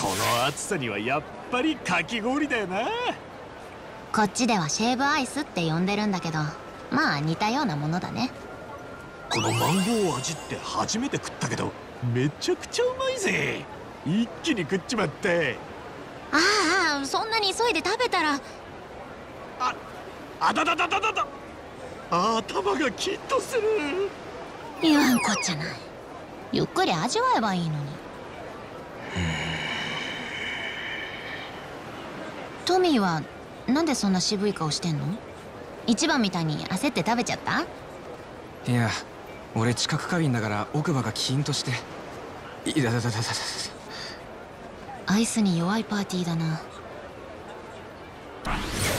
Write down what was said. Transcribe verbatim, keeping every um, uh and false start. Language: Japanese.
この暑さにはやっぱりかき氷だよな。 こっちではシェーブアイスって呼んでるんだけど、まあ似たようなものだね。 このマンゴー味って初めて食ったけどめちゃくちゃうまいぜ。一気に食っちまって。 ああ、そんなに急いで食べたら。 ああだだだだだだ、頭がキッとする。 言わんこっちゃない。ゆっくり味わえばいいのに。トミーはなんでそんな渋い顔してんの？一番みたいに焦って食べちゃった？ いや、俺知覚過敏だから奥歯がキーンとして。いだだだだだだ。 アイスに弱いパーティーだな。